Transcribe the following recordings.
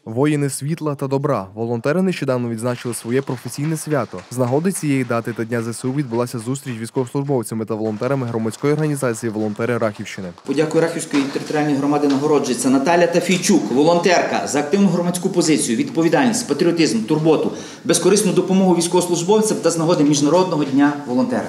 Воїни світла та добра. Волонтери нещодавно відзначили своє професійне свято. З нагоди цієї дати та Дня ЗСУ відбулася зустріч військовослужбовцями та волонтерами громадської організації «Волонтери Рахівщини». Подякую Рахівської територіальної громади нагороджується Наталя Тафійчук, волонтерка, за активну громадську позицію, відповідальність, патріотизм, турботу, безкорисну допомогу військовослужбовцям та з нагоди Міжнародного дня волонтера.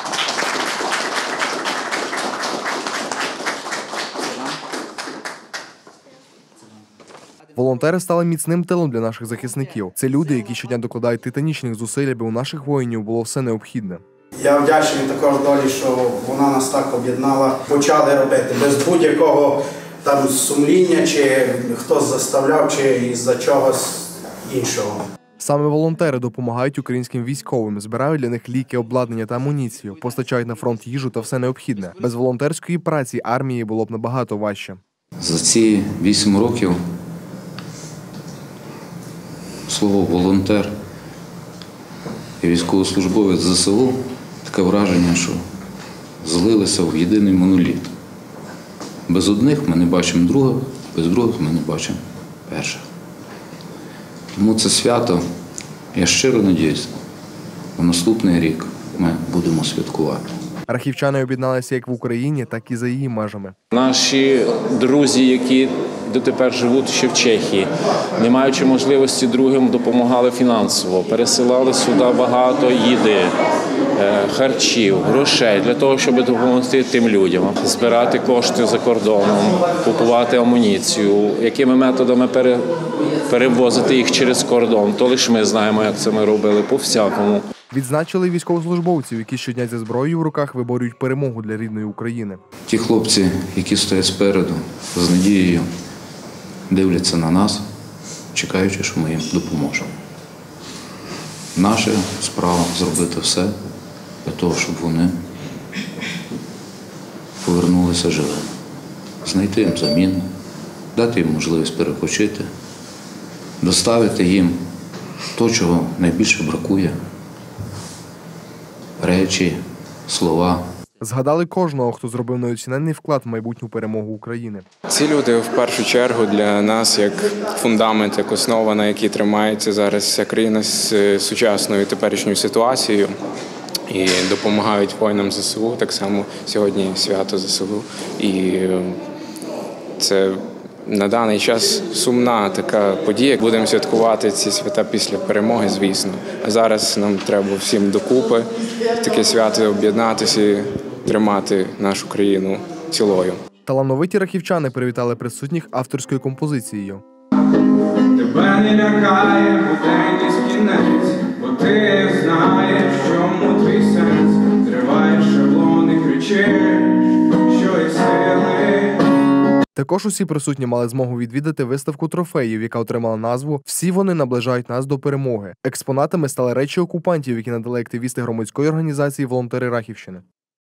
Волонтери стали міцним тилом для наших захисників. Це люди, які щодня докладають титанічних зусиль, аби у наших воїнів було все необхідне. Я вдячний також долі, що вона нас так об'єднала. Почали робити без будь-якого там сумління, чи хтось заставляв, чи із-за чогось іншого. Саме волонтери допомагають українським військовим, збирають для них ліки, обладнання та амуніцію, постачають на фронт їжу та все необхідне. Без волонтерської праці армії було б набагато важче. За ці 8 років слово «волонтер» і військовослужбовець ЗСУ таке враження, що злилися в єдиний моноліт. Без одних ми не бачимо других, без других ми не бачимо перших. Тому це свято, я щиро надіюсь, на наступний рік ми будемо святкувати. Рахівчани об'єдналися як в Україні, так і за її межами. Наші друзі, які дотепер живуть ще в Чехії, не маючи можливості другим, допомагали фінансово, пересилали сюди багато їди, харчів, грошей для того, щоб допомогти тим людям, збирати кошти за кордоном, купувати амуніцію, якими методами перевозити їх через кордон. То лише ми знаємо, як це ми робили, по-всякому. Відзначили військовослужбовців, які щодня зі зброєю в руках виборюють перемогу для рідної України. Ті хлопці, які стоять спереду, з надією дивляться на нас, чекаючи, що ми їм допоможемо. Наша справа зробити все для того, щоб вони повернулися живими. Знайти їм заміну, дати їм можливість перепочити, доставити їм те, чого найбільше бракує. Речі, слова. Згадали кожного, хто зробив неоціненний вклад в майбутню перемогу України. Ці люди в першу чергу для нас як фундамент, як основа, на якій тримається зараз вся країна з сучасною теперішньою ситуацією. І допомагають воїнам ЗСУ, так само сьогодні свято ЗСУ. І це на даний час сумна така подія. Будемо святкувати ці свята після перемоги, звісно. А зараз нам треба всім докупи в таке свято об'єднатися і тримати нашу країну цілою. Талановиті рахівчани привітали присутніх авторською композицією. Тебе не лякає буденність кінець, бо ти знаєш, в чому твій сенс. Триваєш шаблони, кричиш, що є сили. Також усі присутні мали змогу відвідати виставку трофеїв, яка отримала назву «Всі вони наближають нас до перемоги». Експонатами стали речі окупантів, які надали активісти громадської організації «Волонтери Рахівщини».